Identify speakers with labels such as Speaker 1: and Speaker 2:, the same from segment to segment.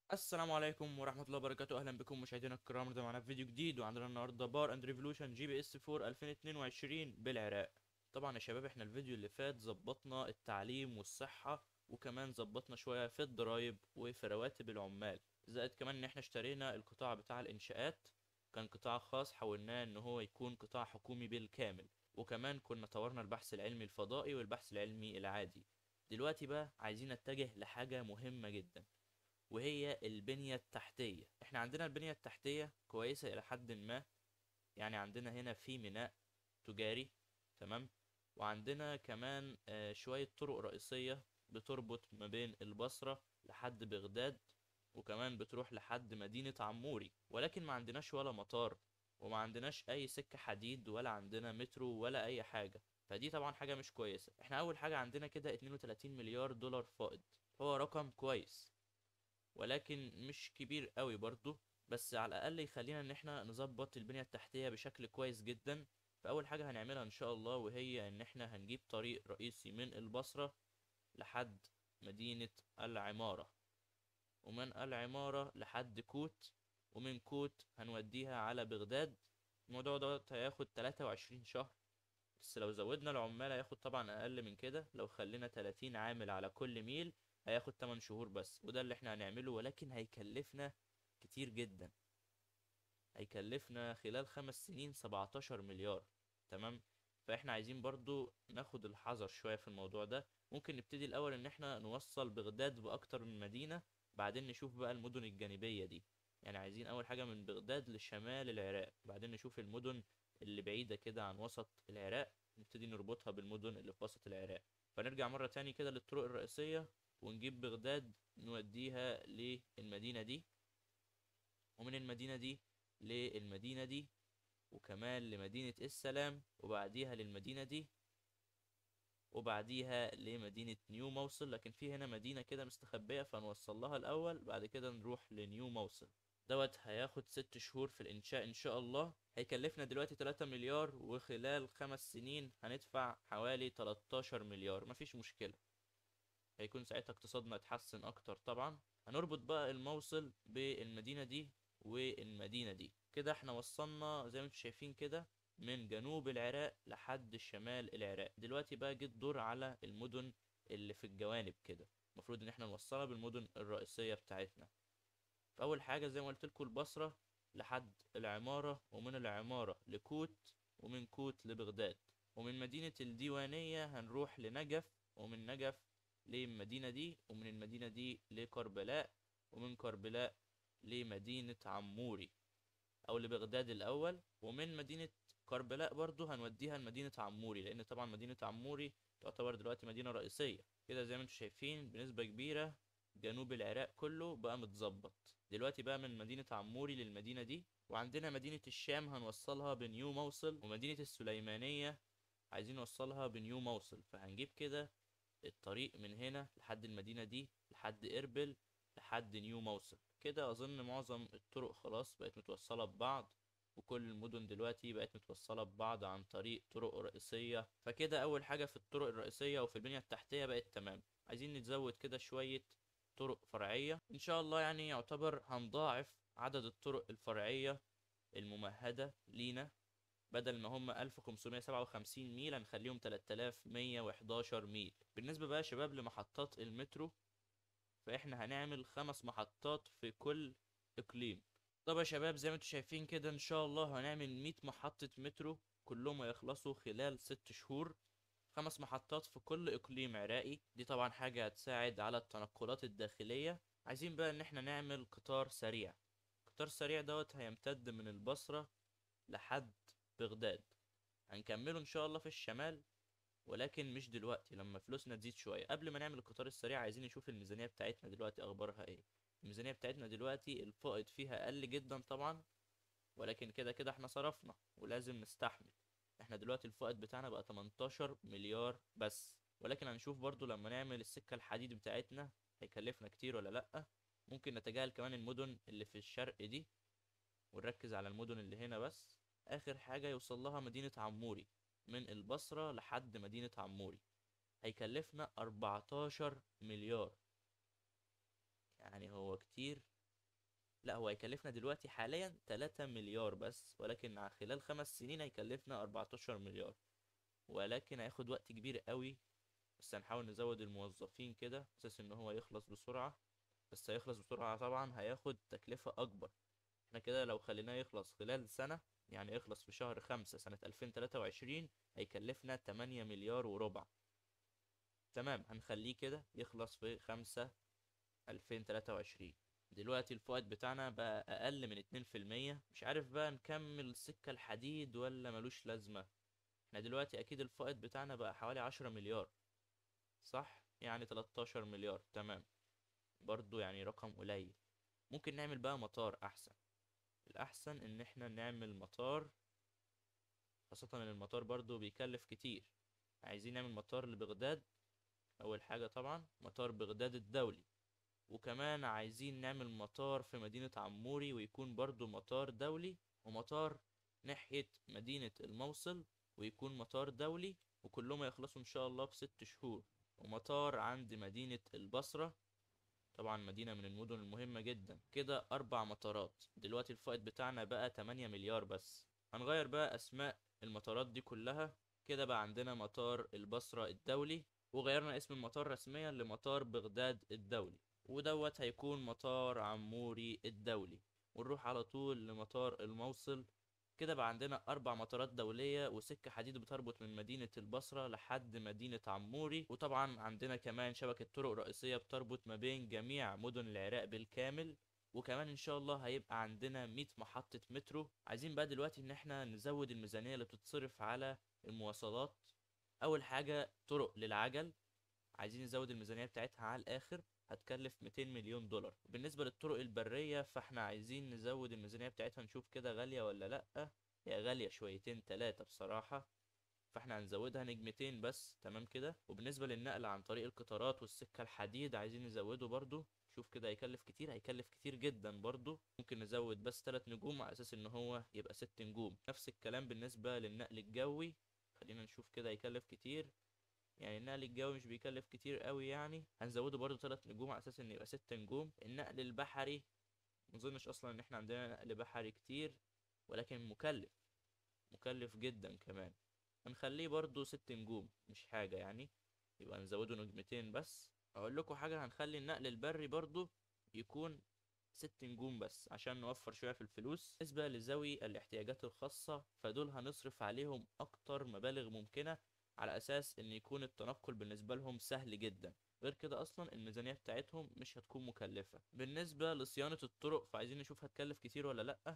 Speaker 1: السلام عليكم ورحمة الله وبركاته. أهلا بكم مشاهدينا الكرام، النهارده معانا في فيديو جديد، وعندنا النهارده بار اند ريفولوشن جي بي اس 4 2022 بالعراق. طبعا يا شباب، احنا الفيديو اللي فات ظبطنا التعليم والصحة، وكمان ظبطنا شوية في الضرايب وفي رواتب العمال، زائد كمان ان احنا اشترينا القطاع بتاع الانشاءات. كان قطاع خاص حولناه ان هو يكون قطاع حكومي بالكامل، وكمان كنا طورنا البحث العلمي الفضائي والبحث العلمي العادي. دلوقتي بقى عايزين نتجه لحاجة مهمة جدا، وهي البنية التحتية. احنا عندنا البنية التحتية كويسة إلى حد ما، يعني عندنا هنا في ميناء تجاري، تمام. وعندنا كمان شوية طرق رئيسية بتربط ما بين البصرة لحد بغداد، وكمان بتروح لحد مدينة عموري، ولكن ما عندناش ولا مطار، وما عندناش أي سكة حديد، ولا عندنا مترو، ولا أي حاجة. فدي طبعا حاجة مش كويسة. احنا أول حاجة عندنا كده 32 مليار دولار فائض. هو رقم كويس، ولكن مش كبير قوي برضو، بس على الاقل يخلينا ان احنا نظبط البنية التحتية بشكل كويس جدا. فاول حاجة هنعملها ان شاء الله، وهي ان احنا هنجيب طريق رئيسي من البصرة لحد مدينة العمارة، ومن العمارة لحد كوت، ومن كوت هنوديها على بغداد. الموضوع دوت هياخد 23 شهر، بس لو زودنا العمال هياخد طبعا اقل من كده. لو خلينا 30 عامل على كل ميل هياخد 8 شهور بس، وده اللي احنا هنعمله، ولكن هيكلفنا كتير جدا. هيكلفنا خلال 5 سنين 17 مليار، تمام. فاحنا عايزين برضو ناخد الحذر شوية في الموضوع ده. ممكن نبتدي الاول ان احنا نوصل بغداد باكتر من مدينة، بعدين نشوف بقى المدن الجانبية دي. يعني عايزين اول حاجة من بغداد لشمال العراق، بعدين نشوف المدن اللي بعيدة كده عن وسط العراق، نبتدي نربطها بالمدن اللي في وسط العراق. فنرجع مرة تاني كده للطرق الرئيسية، ونجيب بغداد نوديها للمدينة دي، ومن المدينة دي للمدينة دي، وكمان لمدينة السلام، وبعديها للمدينة دي، وبعديها لمدينة نيو موصل. لكن في هنا مدينة كده مستخبية، فنوصل لها الأول، بعد كده نروح لنيو موصل. دوت هياخد 6 شهور في الإنشاء إن شاء الله. هيكلفنا دلوقتي 3 مليار، وخلال 5 سنين هندفع حوالي 13 مليار. مفيش مشكلة، هيكون ساعتها اقتصادنا اتحسن أكتر طبعا. هنربط بقى الموصل بالمدينة دي والمدينة دي. كده احنا وصلنا زي ما انتم شايفين كده من جنوب العراق لحد شمال العراق. دلوقتي بقى جه الدور على المدن اللي في الجوانب كده، المفروض ان احنا نوصلها بالمدن الرئيسية بتاعتنا. فأول حاجة زي ما قلت لكم البصرة لحد العمارة، ومن العمارة لكوت، ومن كوت لبغداد، ومن مدينة الديوانية هنروح لنجف، ومن نجف للمدينة دي، ومن المدينة دي لكربلاء، ومن كربلاء لمدينة عموري أو لبغداد الأول، ومن مدينة كربلاء برضو هنوديها لمدينة عموري، لأن طبعا مدينة عموري تعتبر دلوقتي مدينة رئيسية. كده زي ما انتم شايفين بنسبة كبيرة جنوب العراق كله بقى متظبط. دلوقتي بقى من مدينة عموري للمدينة دي، وعندنا مدينة الشام هنوصلها بنيو موصل، ومدينة السليمانية عايزين نوصلها بنيو موصل. فهنجيب كده الطريق من هنا لحد المدينة دي لحد إربل لحد نيو موصل. كده أظن معظم الطرق خلاص بقت متوصلة ببعض، وكل المدن دلوقتي بقت متوصلة ببعض عن طريق طرق رئيسية. فكده أول حاجة في الطرق الرئيسية وفي البنية التحتية بقت تمام. عايزين نتزود كده شوية طرق فرعية إن شاء الله، يعني يعتبر هنضاعف عدد الطرق الفرعية الممهدة لينا. بدل ما هم 1557 ميل هنخليهم 3111 ميل. بالنسبة بقى يا شباب لمحطات المترو، فاحنا هنعمل 5 محطات في كل اقليم. طب يا شباب زي ما انتم شايفين كده ان شاء الله هنعمل 100 محطة مترو، كلهم هيخلصوا خلال 6 شهور. 5 محطات في كل اقليم عراقي، دي طبعا حاجة هتساعد على التنقلات الداخلية. عايزين بقى ان احنا نعمل قطار سريع. قطار سريع دوت هيمتد من البصرة لحد بغداد. هنكمله ان شاء الله في الشمال، ولكن مش دلوقتي، لما فلوسنا تزيد شوية. قبل ما نعمل القطار السريع عايزين نشوف الميزانية بتاعتنا دلوقتي اخبارها ايه. الميزانية بتاعتنا دلوقتي الفائض فيها اقل جدا طبعا، ولكن كده كده احنا صرفنا ولازم نستحمل. احنا دلوقتي الفائض بتاعنا بقى 18 مليار بس، ولكن هنشوف برضو لما نعمل السكة الحديد بتاعتنا هيكلفنا كتير ولا لأ. ممكن نتجاهل كمان المدن اللي في الشرق دي، ونركز على المدن اللي هنا بس. آخر حاجة يوصل لها مدينة عموري، من البصرة لحد مدينة عموري هيكلفنا 14 مليار. يعني هو كتير، لا، هو هيكلفنا دلوقتي حاليا 3 مليار بس، ولكن خلال 5 سنين هيكلفنا 14 مليار، ولكن هياخد وقت كبير قوي. بس هنحاول نزود الموظفين كده اساس ان هو يخلص بسرعة. بس هيخلص بسرعة طبعا هياخد تكلفة اكبر. احنا كده لو خليناه يخلص خلال سنة، يعني يخلص في شهر 5 سنة 2023، هيكلفنا 8 مليار وربع. تمام، هنخليه كده يخلص في 5 2023. دلوقتي الفائض بتاعنا بقى أقل من 2%. مش عارف بقى نكمل سكة الحديد ولا ملوش لازمة. احنا دلوقتي أكيد الفائض بتاعنا بقى حوالي 10 مليار، صح؟ يعني 13 مليار. تمام، برضو يعني رقم قليل. ممكن نعمل بقى مطار أحسن. الأحسن إن احنا نعمل مطار، خاصة إن المطار برضو بيكلف كتير. عايزين نعمل مطار لبغداد. أول حاجة طبعا مطار بغداد الدولي. وكمان عايزين نعمل مطار في مدينة عموري ويكون برضو مطار دولي. ومطار ناحية مدينة الموصل ويكون مطار دولي. وكلهم يخلصوا إن شاء الله في 6 شهور. ومطار عند مدينة البصرة، طبعا مدينة من المدن المهمة جدا. كده 4 مطارات. دلوقتي الفائض بتاعنا بقى 8 مليار بس. هنغير بقى أسماء المطارات دي كلها. كده بقى عندنا مطار البصرة الدولي، وغيرنا اسم المطار رسميا لمطار بغداد الدولي. ودوت هيكون مطار عموري الدولي. ونروح على طول لمطار الموصل. كده بقى عندنا 4 مطارات دولية وسكة حديد بتربط من مدينة البصرة لحد مدينة عموري. وطبعا عندنا كمان شبكة طرق رئيسية بتربط ما بين جميع مدن العراق بالكامل. وكمان ان شاء الله هيبقى عندنا 100 محطة مترو. عايزين بقى دلوقتي ان احنا نزود الميزانية اللي بتتصرف على المواصلات. اول حاجة طرق للعجل، عايزين نزود الميزانية بتاعتها على الآخر. هتكلف 200 مليون دولار. بالنسبة للطرق البرية فاحنا عايزين نزود الميزانية بتاعتها، نشوف كده غالية ولا لأ. هي غالية شويتين تلاتة بصراحة، فاحنا هنزودها نجمتين بس. تمام كده. وبالنسبة للنقل عن طريق القطارات والسكة الحديد عايزين نزوده برضو. شوف كده هيكلف كتير، هيكلف كتير جدا برضو. ممكن نزود بس 3 نجوم على أساس إن هو يبقى 6 نجوم. نفس الكلام بالنسبة للنقل الجوي. خلينا نشوف كده هيكلف كتير. يعني النقل الجوي مش بيكلف كتير قوي، يعني هنزوده برضو 3 نجوم على اساس ان يبقى 6 نجوم. النقل البحري مظنش اصلا ان احنا عندنا نقل بحري كتير، ولكن مكلف، مكلف جدا كمان. هنخليه برضو 6 نجوم، مش حاجة يعني. يبقى نزوده نجمتين بس. اقول لكم حاجة، هنخلي النقل البري برضو يكون 6 نجوم بس عشان نوفر شوية في الفلوس. بالنسبة لذوي الاحتياجات الخاصة فدول هنصرف عليهم أكتر مبالغ ممكنة، على أساس إن يكون التنقل بالنسبة لهم سهل جدا. غير كده أصلا الميزانية بتاعتهم مش هتكون مكلفة. بالنسبة لصيانة الطرق فعايزين نشوف هتكلف كتير ولا لأ.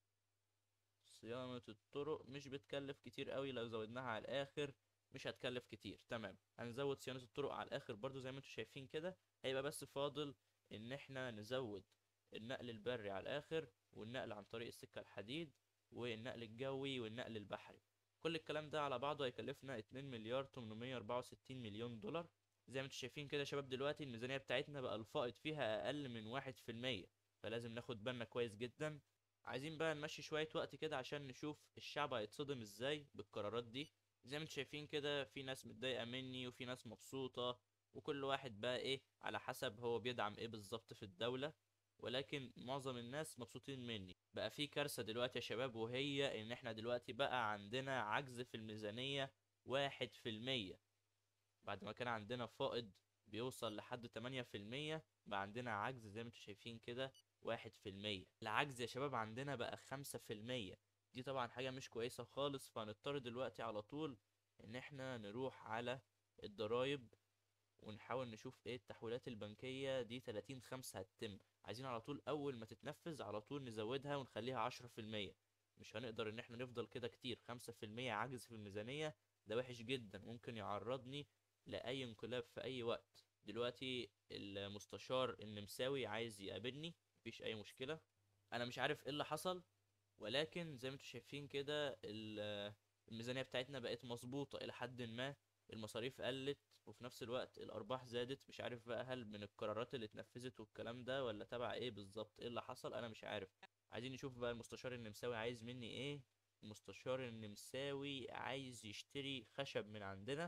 Speaker 1: صيانة الطرق مش بتكلف كتير قوي، لو زودناها على الآخر مش هتكلف كتير. تمام، هنزود صيانة الطرق على الآخر برضو زي ما انتوا شايفين كده. هيبقى بس فاضل إن احنا نزود النقل البري على الآخر، والنقل عن طريق السكة الحديد، والنقل الجوي، والنقل البحري. كل الكلام ده على بعضه هيكلفنا 2 مليار 864 مليون دولار. زي ما انتوا شايفين كده يا شباب، دلوقتي الميزانية بتاعتنا بقى الفائض فيها أقل من 1%. فلازم ناخد بالنا كويس جدا. عايزين بقى نمشي شوية وقت كده عشان نشوف الشعب هيتصدم ازاي بالقرارات دي. زي ما انتوا شايفين كده، في ناس متضايقة مني وفي ناس مبسوطة. وكل واحد بقى ايه على حسب هو بيدعم ايه بالظبط في الدولة. ولكن معظم الناس مبسوطين مني. بقى في كارثة دلوقتي يا شباب، وهي ان احنا دلوقتي بقى عندنا عجز في الميزانية 1%. بعد ما كان عندنا فائض بيوصل لحد 8%، بقى عندنا عجز زي ما انتوا شايفين كده 1%. العجز يا شباب عندنا بقى 5%. دي طبعا حاجة مش كويسة خالص. فهنضطر دلوقتي على طول ان احنا نروح على الضرايب، ونحاول نشوف ايه التحويلات البنكية دي. 30/5 هتتم. عايزين على طول اول ما تتنفذ على طول نزودها ونخليها 10%. مش هنقدر ان احنا نفضل كده كتير. 5% عجز في الميزانية ده وحش جدا، ممكن يعرضني لأي انقلاب في أي وقت. دلوقتي المستشار النمساوي عايز يقابلني، مفيش أي مشكلة. أنا مش عارف ايه اللي حصل، ولكن زي ما انتوا شايفين كده الميزانية بتاعتنا بقت مظبوطة إلى حد ما. المصاريف قلت وفي نفس الوقت الأرباح زادت. مش عارف بقى هل من القرارات اللي اتنفذت والكلام ده، ولا تبع ايه بالظبط، ايه اللي حصل أنا مش عارف. عايزين نشوف بقى المستشار النمساوي عايز مني ايه. المستشار النمساوي عايز يشتري خشب من عندنا.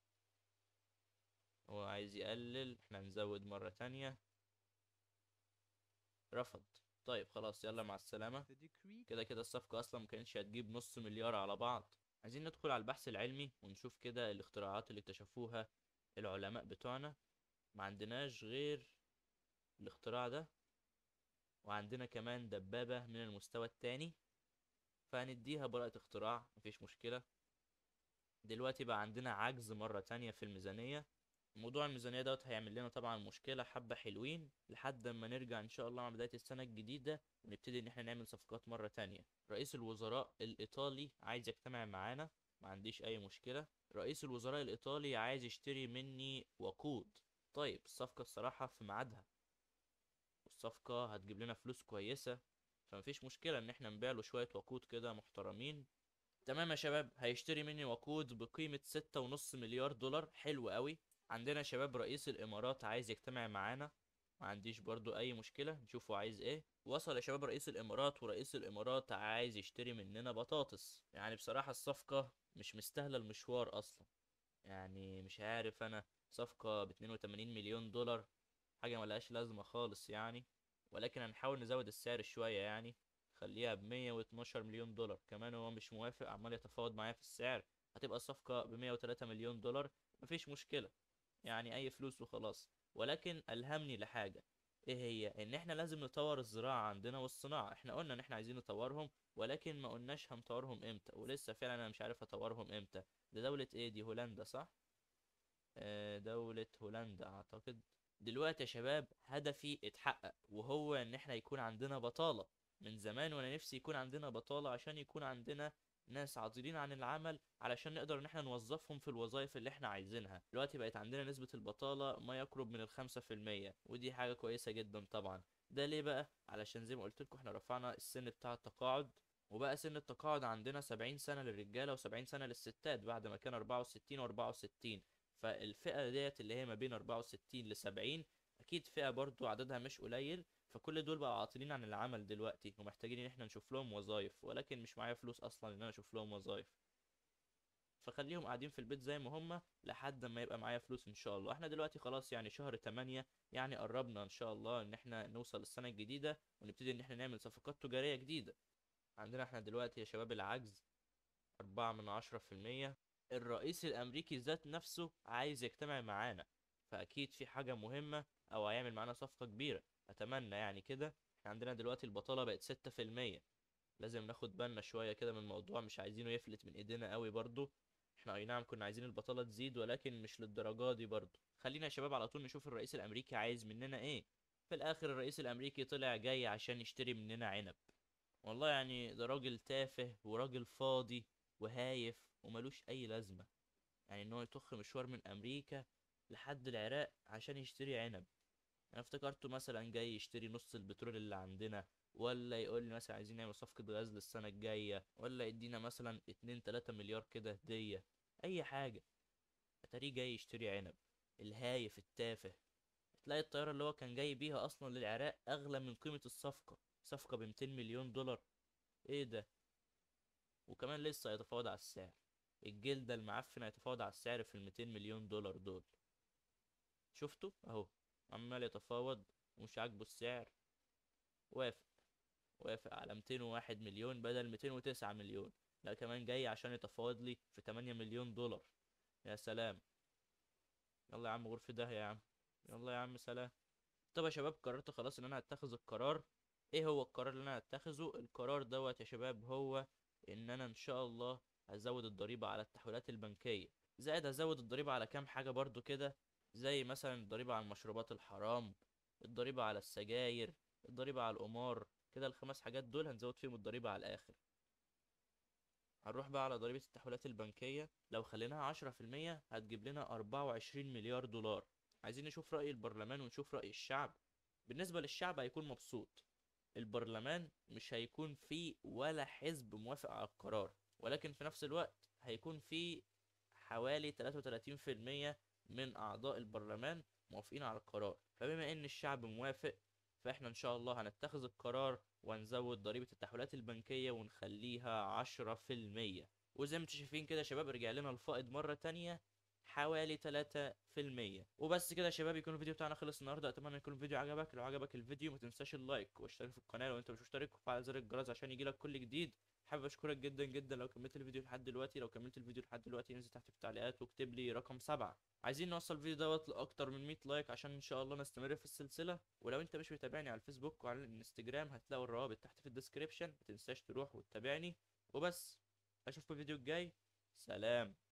Speaker 1: هو عايز يقلل، احنا نزود مرة تانية. رفض. طيب خلاص يلا مع السلامة. كده كده الصفقة اصلا مكانتش هتجيب نص مليار على بعض. عايزين ندخل على البحث العلمي ونشوف كده الاختراعات اللي اكتشفوها العلماء بتوعنا. ما عندناش غير الاختراع ده، وعندنا كمان دبابة من المستوى التاني، فهنديها براءة اختراع مفيش مشكلة. دلوقتي بقى عندنا عجز مرة تانية في الميزانية. موضوع الميزانية دوت هيعمل لنا طبعا مشكلة حبة حلوين لحد ما نرجع ان شاء الله مع بداية السنة الجديدة ونبتدي ان احنا نعمل صفقات مرة تانية. رئيس الوزراء الايطالي عايز يجتمع معانا، ما عنديش اي مشكلة. رئيس الوزراء الايطالي عايز يشتري مني وقود. طيب الصفقة الصراحة في ميعادها، والصفقة هتجيب لنا فلوس كويسة، فمفيش مشكلة ان احنا نبيع له شوية وقود كده محترمين. تمام يا شباب، هيشتري مني وقود بقيمة 6.5 مليار دولار. حلو قوي. عندنا شباب رئيس الامارات عايز يجتمع معانا، ما عنديش برضو اي مشكلة، نشوفه عايز ايه. وصل يا شباب رئيس الامارات، ورئيس الامارات عايز يشتري مننا بطاطس. يعني بصراحة الصفقة مش مستاهلة المشوار اصلا. يعني مش عارف انا، صفقة ب82 مليون دولار، حاجة ملهاش لازمة خالص يعني. ولكن هنحاول نزود السعر شوية يعني، خليها ب112 مليون دولار. كمان هو مش موافق، عمال يتفاوض معايا في السعر. هتبقى الصفقة ب103 مليون دولار، مفيش مشكلة، يعني أي فلوس وخلاص. ولكن ألهمني لحاجة، ايه هي؟ ان احنا لازم نطور الزراعة عندنا والصناعة. احنا قلنا ان احنا عايزين نطورهم، ولكن ما قلناش هنطورهم امتى، ولسه فعلا انا مش عارف اطورهم امتى. ده دولة ايه دي؟ هولندا صح؟ دولة هولندا اعتقد. دلوقتي يا شباب هدفي اتحقق، وهو ان احنا يكون عندنا بطالة. من زمان وانا نفسي يكون عندنا بطالة، عشان يكون عندنا ناس عاطلين عن العمل، علشان نقدر ان احنا نوظفهم في الوظائف اللي احنا عايزينها. دلوقتي بقت عندنا نسبة البطالة ما يقرب من ال5%، ودي حاجة كويسة جدا طبعا. ده ليه بقى؟ علشان زي ما قلت لكم احنا رفعنا السن بتاع التقاعد، وبقى سن التقاعد عندنا 70 سنة للرجالة و70 سنة للستات، بعد ما كان 64 و64. فالفئة ديت اللي هي ما بين 64 ل 70 اكيد فئة برضو عددها مش قليل. فكل دول بقى عاطلين عن العمل دلوقتي، ومحتاجين ان احنا نشوف لهم وظايف، ولكن مش معايا فلوس اصلا ان انا اشوف لهم وظايف. فخليهم قاعدين في البيت زي ما هم لحد ما يبقى معايا فلوس ان شاء الله. احنا دلوقتي خلاص يعني شهر 8، يعني قربنا ان شاء الله ان احنا نوصل السنة الجديدة ونبتدي ان احنا نعمل صفقات تجارية جديدة. عندنا احنا دلوقتي يا شباب العجز 4/10%. الرئيس الأمريكي ذات نفسه عايز يجتمع معانا، فأكيد في حاجة مهمة، أو هيعمل معانا صفقة كبيرة. أتمنى يعني كده. احنا عندنا دلوقتي البطالة بقت 6%. لازم ناخد بالنا شوية كده من الموضوع، مش عايزينه يفلت من ايدينا قوي برضو. احنا اي نعم كنا عايزين البطالة تزيد، ولكن مش للدرجة دي برضو. خلينا يا شباب على طول نشوف الرئيس الأمريكي عايز مننا ايه. في الآخر الرئيس الأمريكي طلع جاي عشان يشتري مننا عنب. والله يعني ده راجل تافه وراجل فاضي وهايف وملوش اي لازمة. يعني ان هو يطخ مشوار من امريكا لحد العراق عشان يشتري عنب. انا افتكرته مثلا جاي يشتري نص البترول اللي عندنا، ولا يقول لي مثلا عايزين نعمل صفقة غاز للسنة الجاية، ولا يدينا مثلا 2 3 مليار كده هدية، اي حاجة. اتاريه جاي يشتري عنب. الهايف التافه. تلاقي الطيارة اللي هو كان جاي بيها اصلا للعراق اغلى من قيمة الصفقة. صفقة ب200 مليون دولار. ايه ده؟ وكمان لسه هيتفاوض على السعر. الجلدة المعفنة هيتفاوض على السعر في ال200 مليون دولار دول. شفتوا اهو، عمال يتفاوض ومش عاجبه السعر. وافق. وافق على 201 مليون بدل 209 مليون. لا كمان جاي عشان يتفاوض لي في 8 مليون دولار. يا سلام. يلا يا عم غرفة ده يا عم. يلا يا عم سلام. طب يا شباب قررت خلاص ان انا هتخذ القرار. ايه هو القرار اللي انا هتخذه؟ القرار دوت يا شباب هو ان انا ان شاء الله هزود الضريبة على التحويلات البنكية، زائد هزود الضريبة على كام حاجة برضو كده، زي مثلا الضريبة على المشروبات الحرام، الضريبة على السجاير، الضريبة على القمار. كده الخمس حاجات دول هنزود فيهم الضريبة على الآخر. هنروح بقى على ضريبة التحويلات البنكية، لو خليناها 10% هتجيب لنا 24 مليار دولار. عايزين نشوف رأي البرلمان ونشوف رأي الشعب. بالنسبة للشعب هيكون مبسوط. البرلمان مش هيكون فيه ولا حزب موافق على القرار، ولكن في نفس الوقت هيكون فيه حوالي 33% من أعضاء البرلمان موافقين على القرار. فبما إن الشعب موافق، فإحنا إن شاء الله هنتخذ القرار ونزود ضريبة التحويلات البنكية ونخليها 10%. وزي ما انتم شايفين كده يا شباب رجع لنا الفائض مرة تانية. حوالي 3%. وبس كده يا شباب، يكون الفيديو بتاعنا خلص النهارده. اتمنى يكون الفيديو عجبك. لو عجبك الفيديو ما تنساش اللايك واشترك في القناه لو انت مش مشترك، وفعل زر الجرس عشان يجيلك كل جديد. حابب اشكرك جدا جدا لو كملت الفيديو لحد دلوقتي. لو كملت الفيديو لحد دلوقتي انزل تحت في التعليقات واكتب لي رقم 7. عايزين نوصل الفيديو دوت لاكتر من 100 لايك عشان ان شاء الله نستمر في السلسله. ولو انت مش متابعني على الفيسبوك وعلى الانستجرام هتلاقوا الروابط تحت في الديسكريبشن، ما تنساش تروح وتتابعني. وبس، اشوفكم الفيديو الجاي. سلام.